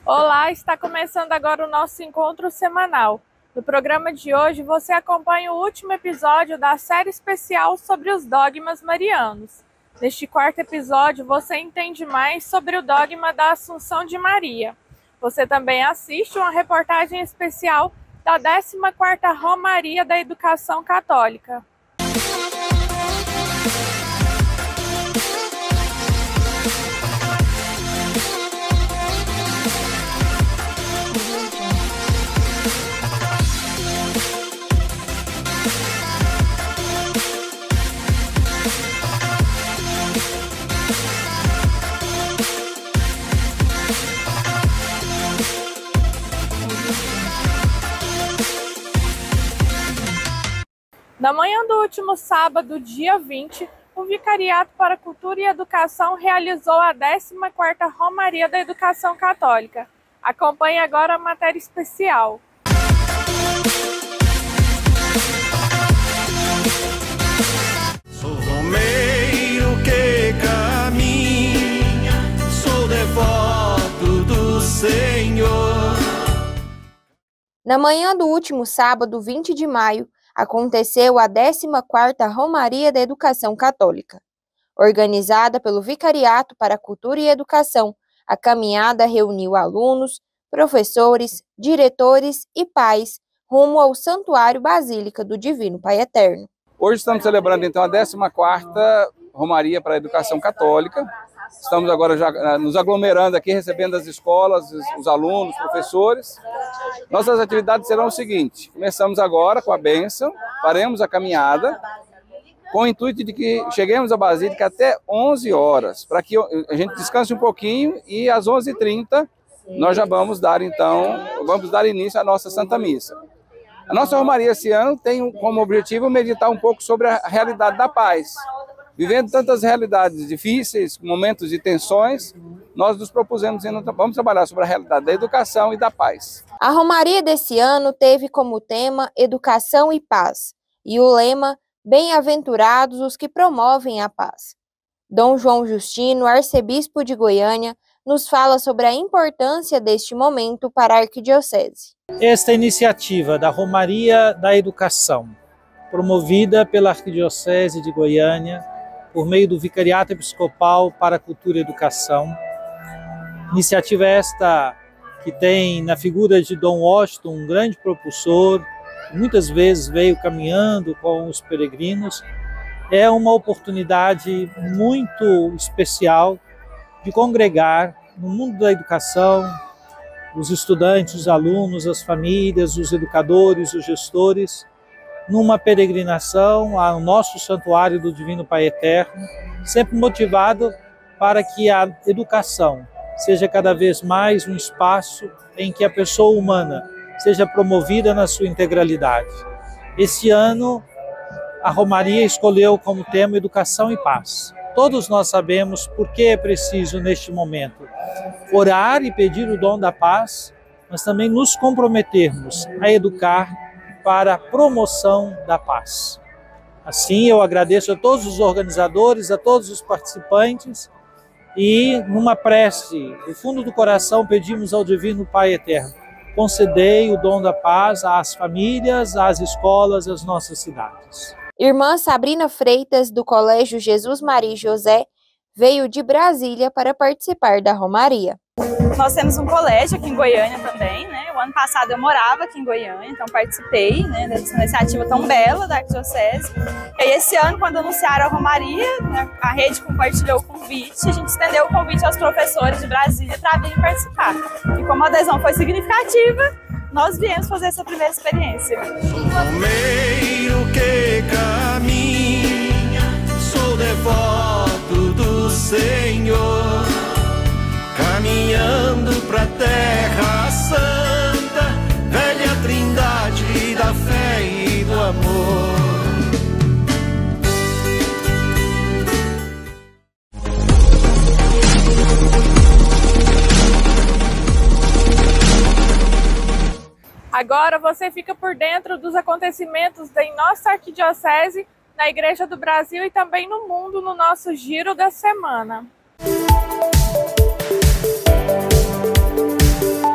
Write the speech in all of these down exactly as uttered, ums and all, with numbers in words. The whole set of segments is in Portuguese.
Olá, está começando agora o nosso encontro semanal. No programa de hoje, você acompanha o último episódio da série especial sobre os dogmas marianos. Neste quarto episódio, você entende mais sobre o dogma da Assunção de Maria. Você também assiste uma reportagem especial da décima quarta Romaria da Educação Católica. Na manhã do último sábado, dia vinte, o Vicariato para Cultura e Educação realizou a décima quarta Romaria da Educação Católica. Acompanhe agora a matéria especial. Sou romeiro que caminha, sou devoto do Senhor. Na manhã do último sábado, vinte de maio, aconteceu a décima quarta Romaria da Educação Católica. Organizada pelo Vicariato para Cultura e Educação, a caminhada reuniu alunos, professores, diretores e pais rumo ao Santuário Basílica do Divino Pai Eterno. Hoje estamos celebrando então a décima quarta Romaria para a Educação Católica. Estamos agora já nos aglomerando aqui, recebendo as escolas, os, os alunos, os professores. Nossas atividades serão o seguinte: começamos agora com a bênção, faremos a caminhada, com o intuito de que cheguemos à Basílica até onze horas, para que a gente descanse um pouquinho e às onze e trinta nós já vamos dar então, vamos dar início à nossa Santa Missa. A nossa Romaria esse ano tem como objetivo meditar um pouco sobre a realidade da paz. Vivendo tantas realidades difíceis, momentos de tensões, nós nos propusemos, vamos trabalhar sobre a realidade da educação e da paz. A Romaria desse ano teve como tema Educação e Paz, e o lema Bem-aventurados os que promovem a paz. Dom João Justino, arcebispo de Goiânia, nos fala sobre a importância deste momento para a Arquidiocese. Esta iniciativa da Romaria da Educação, promovida pela Arquidiocese de Goiânia, por meio do Vicariato Episcopal para a Cultura e Educação. Iniciativa esta que tem na figura de Dom Washington um grande propulsor, muitas vezes veio caminhando com os peregrinos. É uma oportunidade muito especial de congregar no mundo da educação os estudantes, os alunos, as famílias, os educadores, os gestores, numa peregrinação ao nosso Santuário do Divino Pai Eterno, sempre motivado para que a educação seja cada vez mais um espaço em que a pessoa humana seja promovida na sua integralidade. Este ano, a Romaria escolheu como tema Educação e Paz. Todos nós sabemos por que é preciso, neste momento, orar e pedir o dom da paz, mas também nos comprometermos a educar para a promoção da paz. Assim, eu agradeço a todos os organizadores, a todos os participantes e, numa prece do fundo do coração, pedimos ao Divino Pai Eterno: concedei o dom da paz às famílias, às escolas, às nossas cidades. Irmã Sabrina Freitas, do Colégio Jesus Maria e José, veio de Brasília para participar da Romaria. Nós temos um colégio aqui em Goiânia também, né? O ano passado eu morava aqui em Goiânia, então participei, né, dessa iniciativa tão bela da Arquidiocese. E aí esse ano, quando anunciaram a Romaria, né, a rede compartilhou o convite, a gente estendeu o convite aos professores de Brasília para virem participar. E como a adesão foi significativa, nós viemos fazer essa primeira experiência. Sou romeiro que caminha, sou devoto do Senhor, caminhando pra Terra Santa, velha trindade da fé e do amor. Agora você fica por dentro dos acontecimentos em nossa arquidiocese, na Igreja do Brasil e também no mundo no nosso Giro da Semana. Música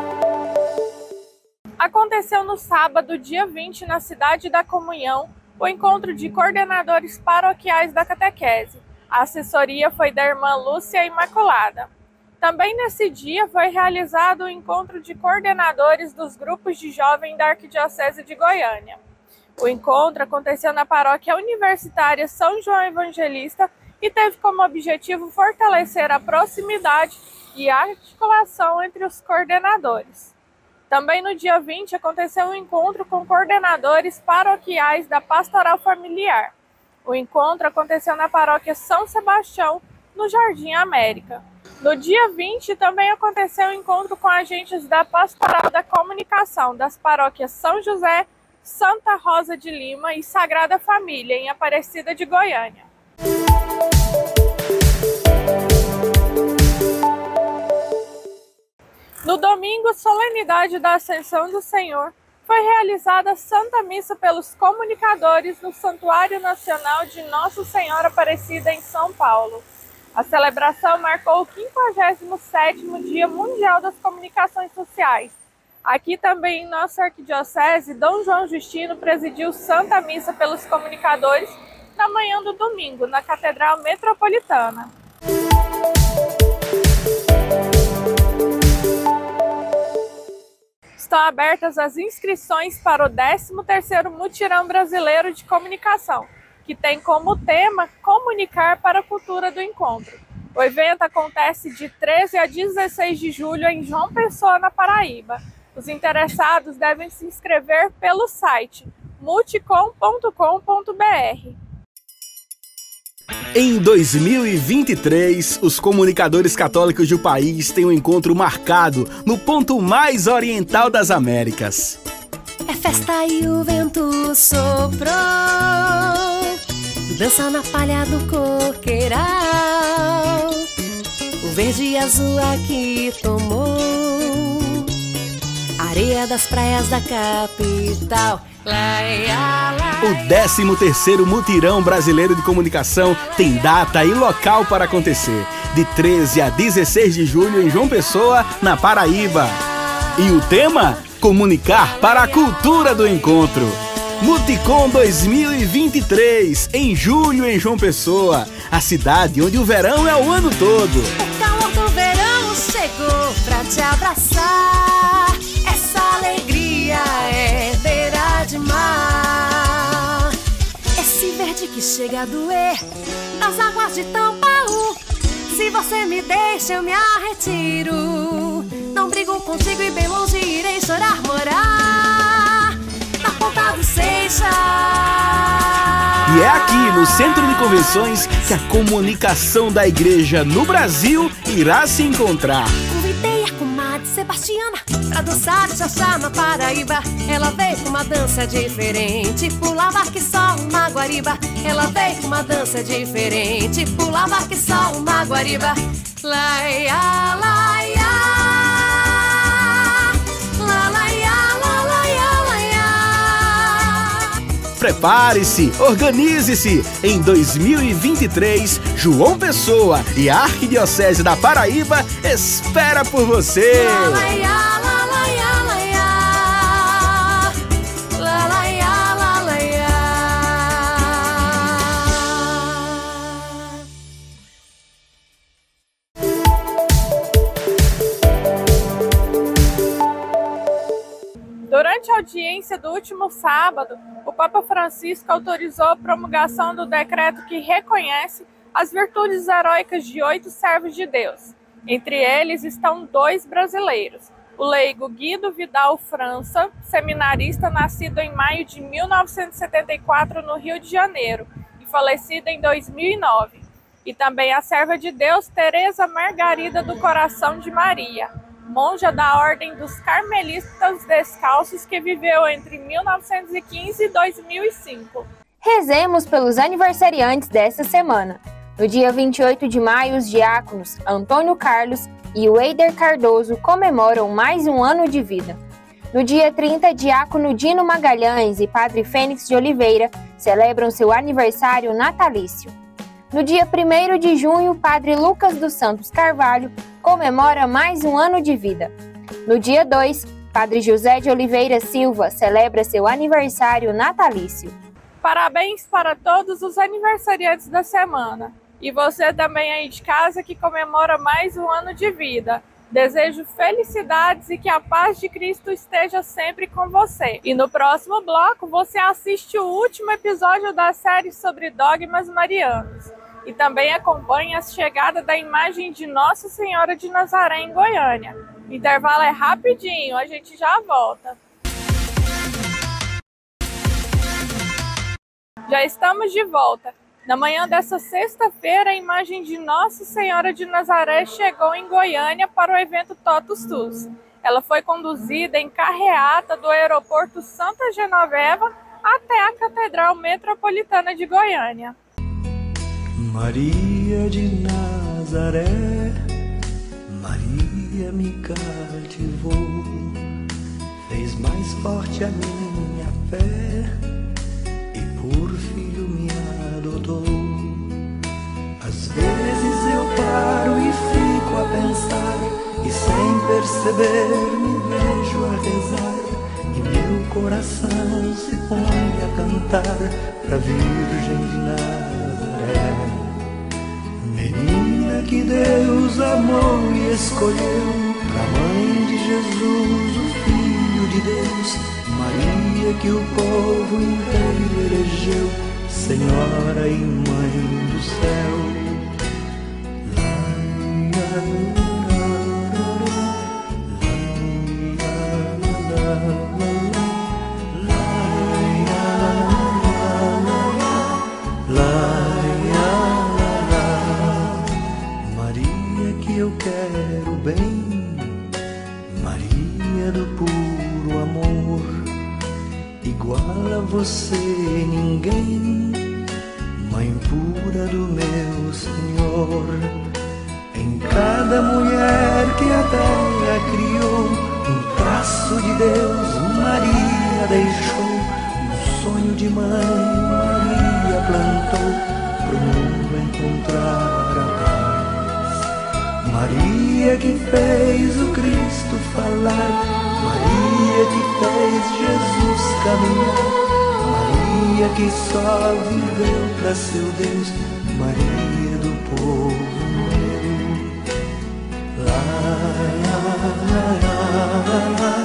aconteceu no sábado, dia vinte, na Cidade da Comunhão, o encontro de coordenadores paroquiais da catequese. A assessoria foi da irmã Lúcia Imaculada. Também nesse dia foi realizado o encontro de coordenadores dos grupos de jovens da Arquidiocese de Goiânia. O encontro aconteceu na paróquia universitária São João Evangelista e teve como objetivo fortalecer a proximidade e a articulação entre os coordenadores. Também no dia vinte aconteceu um encontro com coordenadores paroquiais da Pastoral Familiar. O encontro aconteceu na paróquia São Sebastião, no Jardim América. No dia vinte também aconteceu um encontro com agentes da Pastoral da Comunicação das paróquias São José, Santa Rosa de Lima e Sagrada Família, em Aparecida de Goiânia. No domingo, solenidade da Ascensão do Senhor, foi realizada a Santa Missa pelos comunicadores no Santuário Nacional de Nossa Senhora Aparecida, em São Paulo. A celebração marcou o quinquagésimo sétimo Dia Mundial das Comunicações Sociais. Aqui também em nossa arquidiocese, Dom João Justino presidiu Santa Missa pelos comunicadores na manhã do domingo, na Catedral Metropolitana. Estão abertas as inscrições para o décimo terceiro Mutirão Brasileiro de Comunicação, que tem como tema Comunicar para a Cultura do Encontro. O evento acontece de treze a dezesseis de julho em João Pessoa, na Paraíba. Os interessados devem se inscrever pelo site multicom ponto com ponto br. Em dois mil e vinte e três, os comunicadores católicos do país têm um encontro marcado no ponto mais oriental das Américas. É festa e o vento soprou, dança na palha do coqueiral, o verde e azul aqui tomou areia das praias da capital. O décimo terceiro Mutirão Brasileiro de Comunicação tem data e local para acontecer, de treze a dezesseis de julho em João Pessoa, na Paraíba. E o tema? Comunicar para a cultura do encontro. Muticom dois mil e vinte e três, em julho em João Pessoa, a cidade onde o verão é o ano todo. O calor do verão chegou pra te abraçar, essa alegria é beira de mar. Esse verde que chega a doer das águas de Tampaú. Se você me deixa eu me arretiro, não brigo contigo e bem longe irei chorar, morar na ponta do Seixas. E é aqui no Centro de Convenções que a comunicação da igreja no Brasil irá se encontrar. Convidei a comadre Sebastiana pra dançar xaxá na Paraíba. Ela veio com uma dança diferente, pulava que só uma guariba. Ela veio com uma dança diferente, pulava que só uma guariba. Laia, laia, la, laia, la, laia, laia. Prepare-se, organize-se! Em dois mil e vinte e três, João Pessoa e a Arquidiocese da Paraíba espera por você! La, laia, la, laia, laia. La, laia, la, laia. Durante a audiência do último sábado, o Papa Francisco autorizou a promulgação do decreto que reconhece as virtudes heróicas de oito servos de Deus. Entre eles estão dois brasileiros. O leigo Guido Vidal França, seminarista nascido em maio de mil novecentos e setenta e quatro no Rio de Janeiro e falecido em dois mil e nove. E também a serva de Deus Teresa Margarida do Coração de Maria, monja da Ordem dos Carmelitas Descalços, que viveu entre mil novecentos e quinze e dois mil e cinco. Rezemos pelos aniversariantes desta semana. No dia vinte e oito de maio, os diáconos Antônio Carlos e Weider Cardoso comemoram mais um ano de vida. No dia trinta, diácono Dino Magalhães e padre Fênix de Oliveira celebram seu aniversário natalício. No dia primeiro de junho, padre Lucas dos Santos Carvalho comemora mais um ano de vida. No dia dois, Padre José de Oliveira Silva celebra seu aniversário natalício. Parabéns para todos os aniversariantes da semana. E você também aí de casa que comemora mais um ano de vida. Desejo felicidades e que a paz de Cristo esteja sempre com você. E no próximo bloco você assiste o último episódio da série sobre dogmas marianos. E também acompanha a chegada da imagem de Nossa Senhora de Nazaré em Goiânia. O intervalo é rapidinho, a gente já volta. Já estamos de volta. Na manhã dessa sexta-feira, a imagem de Nossa Senhora de Nazaré chegou em Goiânia para o evento Totus Tuus. Ela foi conduzida em carreata do aeroporto Santa Genoveva até a Catedral Metropolitana de Goiânia. Maria de Nazaré, Maria me cativou, fez mais forte a minha fé e por filho me adotou. Às vezes eu paro e fico a pensar, e sem perceber me vejo a rezar, e meu coração se põe a cantar pra Virgem de Nazaré. Menina que Deus amou e escolheu pra mãe de Jesus, o Filho de Deus, Maria que o povo inteiro elegeu, Senhora e Mãe do céu. Maria que eu quero bem, Maria do puro amor, igual a você ninguém, Mãe pura do meu Senhor. Em cada mulher que a terra criou, um traço de Deus Maria deixou, um sonho de mãe Maria plantou, pro mundo encontrar a paz. Maria que fez o Cristo falar, Maria que fez Jesus caminhar, Maria que só viveu pra seu Deus, Maria do povo meu. Lá, lá, lá, lá, lá,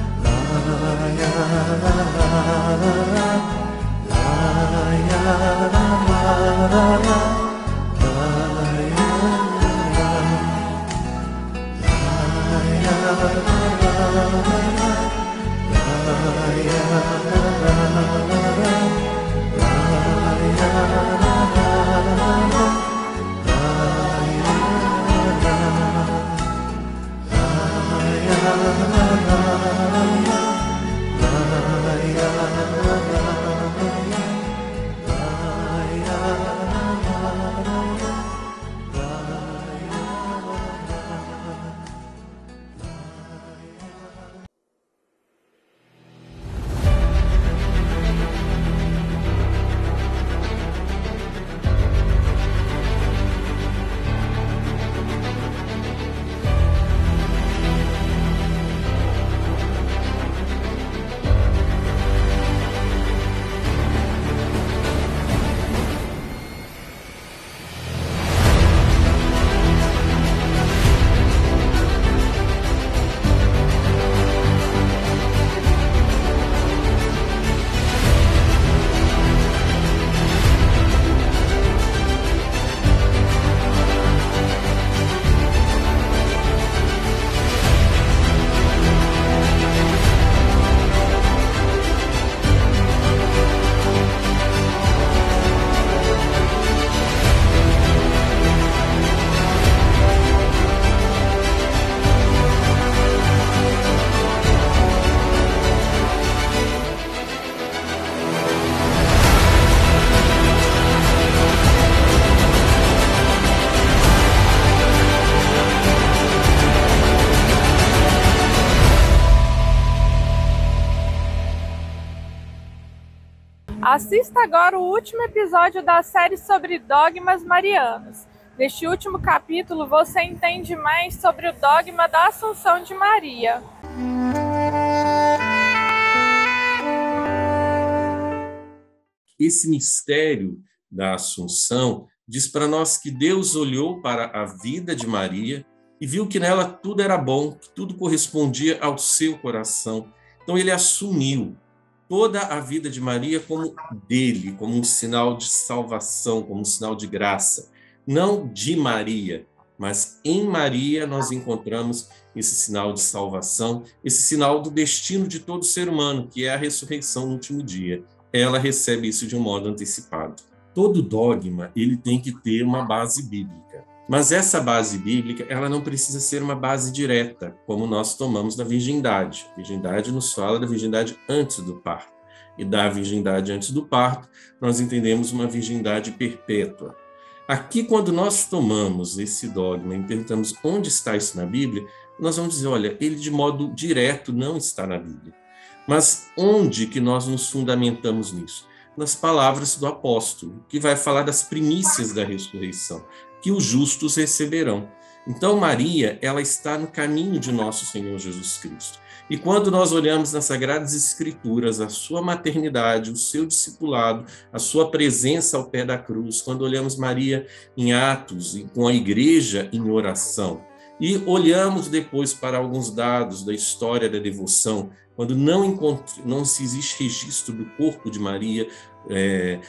Assista agora o último episódio da série sobre dogmas marianos. Neste último capítulo, você entende mais sobre o dogma da Assunção de Maria. esse mistério da Assunção diz para nós que Deus olhou para a vida de Maria e viu que nela tudo era bom, que tudo correspondia ao seu coração. Então ele assumiu toda a vida de Maria como dele, como um sinal de salvação, como um sinal de graça. Não de Maria, mas em Maria nós encontramos esse sinal de salvação, esse sinal do destino de todo ser humano, que é a ressurreição no último dia. Ela recebe isso de um modo antecipado. Todo dogma ele tem que ter uma base bíblica. Mas essa base bíblica ela não precisa ser uma base direta, como nós tomamos da virgindade. A virgindade nos fala da virgindade antes do parto. E da virgindade antes do parto, nós entendemos uma virgindade perpétua. Aqui, quando nós tomamos esse dogma e perguntamos onde está isso na Bíblia, nós vamos dizer, olha, ele de modo direto não está na Bíblia. Mas onde que nós nos fundamentamos nisso? Nas palavras do apóstolo, que vai falar das primícias da ressurreição, que os justos receberão. Então, Maria, ela está no caminho de nosso Senhor Jesus Cristo. E quando nós olhamos nas Sagradas Escrituras a sua maternidade, o seu discipulado, a sua presença ao pé da cruz, quando olhamos Maria em Atos e com a igreja em oração, e olhamos depois para alguns dados da história da devoção, quando não, encontre, não se existe registro do corpo de Maria, é,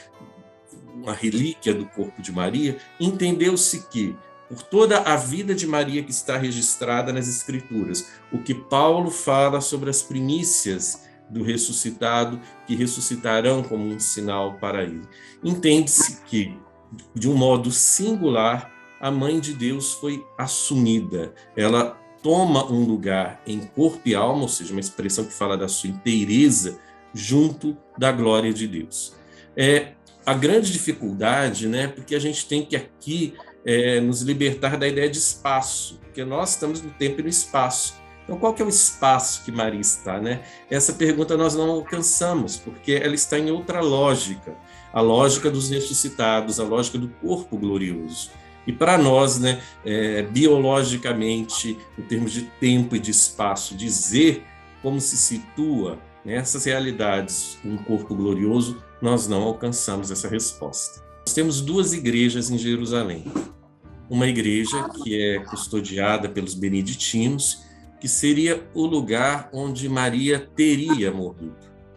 uma relíquia do corpo de Maria, entendeu-se que por toda a vida de Maria que está registrada nas Escrituras, o que Paulo fala sobre as primícias do ressuscitado, que ressuscitarão como um sinal para ele. Entende-se que, de um modo singular, a Mãe de Deus foi assumida. Ela toma um lugar em corpo e alma, ou seja, uma expressão que fala da sua inteireza, junto da glória de Deus. É, a grande dificuldade, né, porque a gente tem que aqui É, nos libertar da ideia de espaço, porque nós estamos no tempo e no espaço. Então, qual que é o espaço que Maria está, né? Essa pergunta nós não alcançamos, porque ela está em outra lógica, a lógica dos ressuscitados, a lógica do corpo glorioso. E para nós, né, é, biologicamente, em termos de tempo e de espaço, dizer como se situa nessas realidades um corpo glorioso, nós não alcançamos essa resposta. Nós temos duas igrejas em Jerusalém. Uma igreja que é custodiada pelos beneditinos, que seria o lugar onde Maria teria morrido.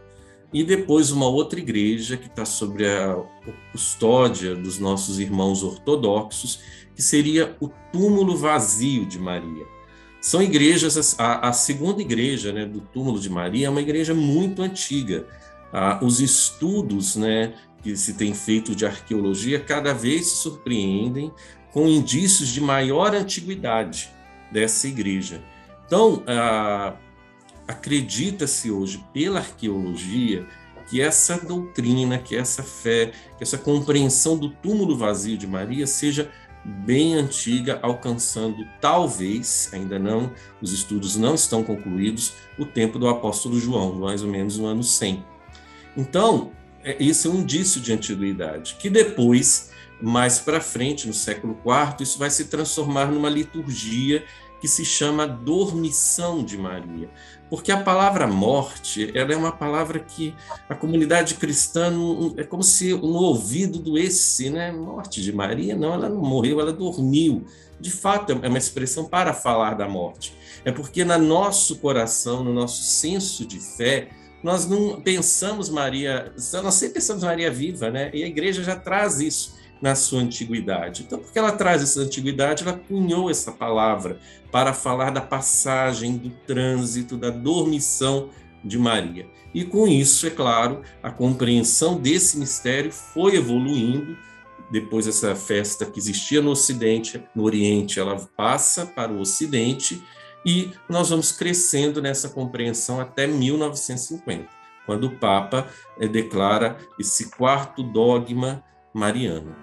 E depois uma outra igreja que está sob a custódia dos nossos irmãos ortodoxos, que seria o túmulo vazio de Maria. São igrejas, a, a segunda igreja, né, do túmulo de Maria é uma igreja muito antiga. Ah, os estudos, né, que se tem feito de arqueologia cada vez se surpreendem com indícios de maior antiguidade dessa igreja. Então, ah, acredita-se hoje pela arqueologia que essa doutrina, que essa fé, que essa compreensão do túmulo vazio de Maria seja bem antiga, alcançando talvez, ainda não, os estudos não estão concluídos, o tempo do apóstolo João, mais ou menos no ano cem. Então, esse é um indício de antiguidade, que depois, mais para frente, no século quarto, isso vai se transformar numa liturgia que se chama Dormição de Maria. Porque a palavra morte, ela é uma palavra que a comunidade cristã, não, é como se no ouvido doesse, né? Morte de Maria, não, ela não morreu, ela dormiu. De fato, é uma expressão para falar da morte. É porque no nosso coração, no nosso senso de fé, nós não pensamos Maria, nós sempre pensamos Maria viva, né? E a igreja já traz isso na sua antiguidade. Então, porque ela traz essa antiguidade, ela cunhou essa palavra para falar da passagem, do trânsito, da dormição de Maria. E com isso, é claro, a compreensão desse mistério foi evoluindo. Depois dessa festa que existia no Ocidente, no Oriente, ela passa para o Ocidente, e nós vamos crescendo nessa compreensão até mil novecentos e cinquenta, quando o Papa eh, declara esse quarto dogma mariano.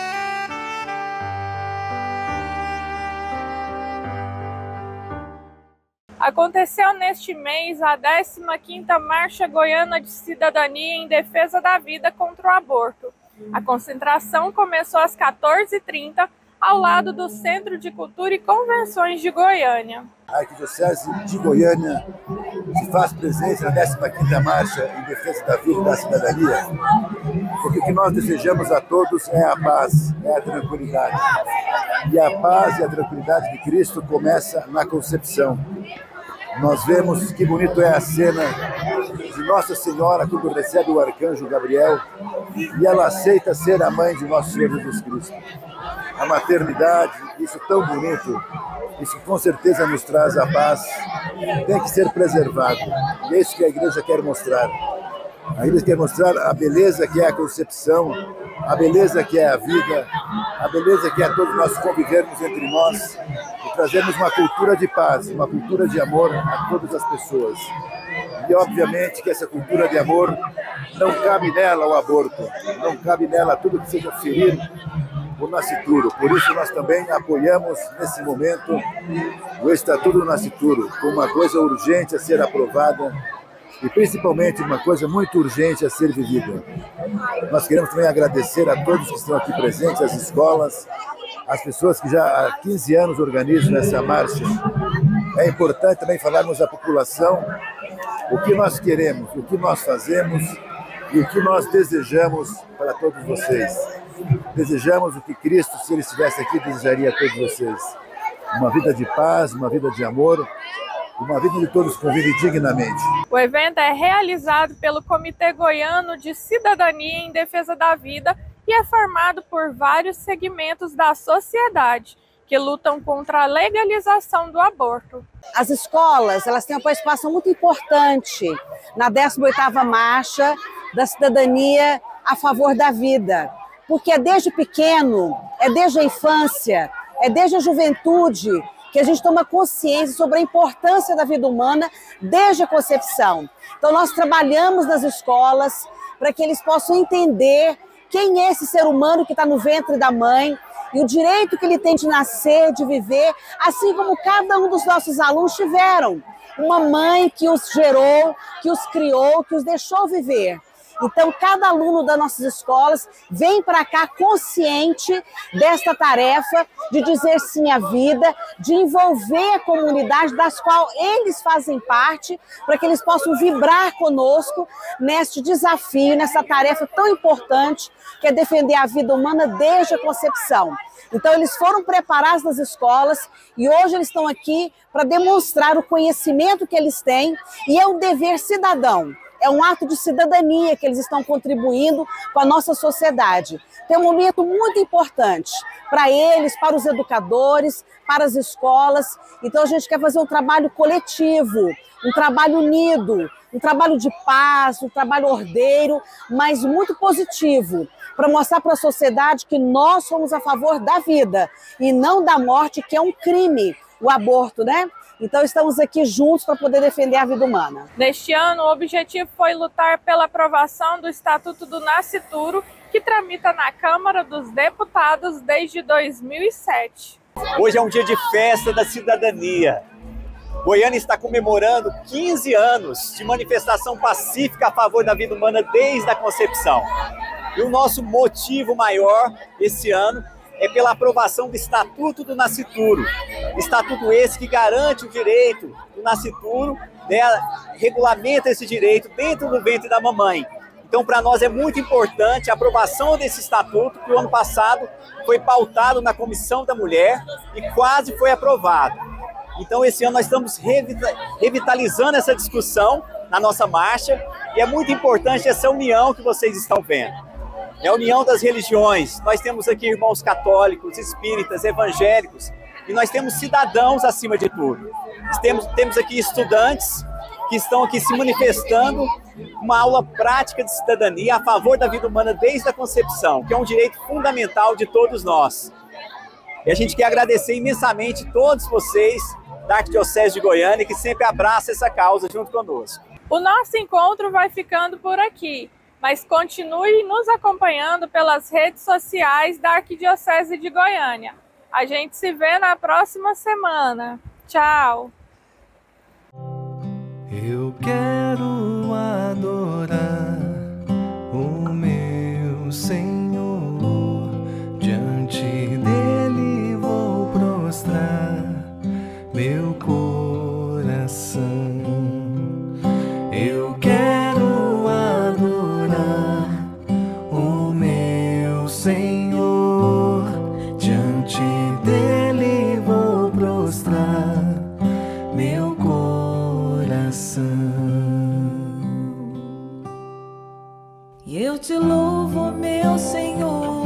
Aconteceu neste mês a décima quinta Marcha Goiana de Cidadania em Defesa da Vida contra o Aborto. A concentração começou às quatorze e trinta, ao lado do Centro de Cultura e Convenções de Goiânia. A Arquidiocese de Goiânia se faz presente na décima quinta Marcha em Defesa da Vida e da Cidadania, porque o que nós desejamos a todos é a paz, é a tranquilidade. E a paz e a tranquilidade de Cristo começa na concepção. Nós vemos que bonito é a cena de Nossa Senhora quando recebe o arcanjo Gabriel e ela aceita ser a mãe de nosso Senhor Jesus Cristo. A maternidade, isso tão bonito, isso com certeza nos traz a paz, tem que ser preservado. E é isso que a igreja quer mostrar. A igreja quer mostrar a beleza que é a concepção, a beleza que é a vida, a beleza que é todos nós convivermos entre nós e trazermos uma cultura de paz, uma cultura de amor a todas as pessoas. E obviamente que essa cultura de amor não cabe nela o aborto, não cabe nela tudo que seja ferir o nascituro. Por isso nós também apoiamos nesse momento o Estatuto do Nascituro como uma coisa urgente a ser aprovada e principalmente uma coisa muito urgente a ser vivida. Nós queremos também agradecer a todos que estão aqui presentes, as escolas, as pessoas que já há quinze anos organizam essa marcha. É importante também falarmos à população o que nós queremos, o que nós fazemos e o que nós desejamos para todos vocês. Desejamos o que Cristo, se Ele estivesse aqui, desejaria a todos vocês. Uma vida de paz, uma vida de amor, uma vida de todos convivem dignamente. O evento é realizado pelo Comitê Goiano de Cidadania em Defesa da Vida e é formado por vários segmentos da sociedade que lutam contra a legalização do aborto. As escolas, elas têm uma participação muito importante na décima oitava Marcha da Cidadania a favor da vida, porque é desde pequeno, é desde a infância, é desde a juventude que a gente toma consciência sobre a importância da vida humana desde a concepção. Então nós trabalhamos nas escolas para que eles possam entender quem é esse ser humano que está no ventre da mãe e o direito que ele tem de nascer, de viver, assim como cada um dos nossos alunos tiveram uma mãe que os gerou, que os criou, que os deixou viver. Então, cada aluno das nossas escolas vem para cá consciente desta tarefa de dizer sim à vida, de envolver a comunidade das quais eles fazem parte, para que eles possam vibrar conosco neste desafio, nessa tarefa tão importante que é defender a vida humana desde a concepção. Então, eles foram preparados nas escolas e hoje eles estão aqui para demonstrar o conhecimento que eles têm e é um dever cidadão. É um ato de cidadania que eles estão contribuindo com a nossa sociedade. Tem um momento muito importante para eles, para os educadores, para as escolas. Então a gente quer fazer um trabalho coletivo, um trabalho unido, um trabalho de paz, um trabalho ordeiro, mas muito positivo, para mostrar para a sociedade que nós somos a favor da vida e não da morte, que é um crime, o aborto, né? Então estamos aqui juntos para poder defender a vida humana. Neste ano, o objetivo foi lutar pela aprovação do Estatuto do Nascituro, que tramita na Câmara dos Deputados desde dois mil e sete. Hoje é um dia de festa da cidadania. Goiânia está comemorando quinze anos de manifestação pacífica a favor da vida humana desde a concepção. E o nosso motivo maior esse ano é pela aprovação do Estatuto do Nascituro. Estatuto esse que garante o direito do nascituro, né, regulamenta esse direito dentro do ventre da mamãe. Então, para nós é muito importante a aprovação desse estatuto, que o ano passado foi pautado na Comissão da Mulher e quase foi aprovado. Então, esse ano nós estamos revitalizando essa discussão na nossa marcha e é muito importante essa união que vocês estão vendo. É a união das religiões. Nós temos aqui irmãos católicos, espíritas, evangélicos, e nós temos cidadãos acima de tudo. Temos, temos aqui estudantes que estão aqui se manifestando uma aula prática de cidadania a favor da vida humana desde a concepção, que é um direito fundamental de todos nós. E a gente quer agradecer imensamente todos vocês da Arquidiocese de Goiânia que sempre abraçam essa causa junto conosco. O nosso encontro vai ficando por aqui. Mas continue nos acompanhando pelas redes sociais da Arquidiocese de Goiânia. A gente se vê na próxima semana. Tchau! Eu quero adorar o meu Senhor, diante dele vou prostrar meu coração. Senhor, diante dele vou prostrar meu coração. E eu te louvo, meu Senhor,